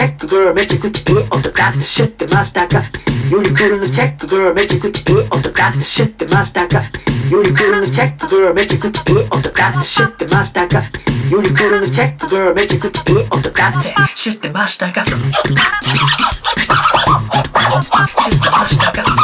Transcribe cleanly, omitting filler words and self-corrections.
チェックグルめちゃくちゃいい音だって知ってましたか？ユニクロのチェックグルめちゃくちゃいい音だって知ってましたか？ユニクロのチェックグルめちゃくちゃいい音だって知ってましたか？ユニクロのチェックグルめちゃくちゃいい音だって知ってましたか？知ってましたか？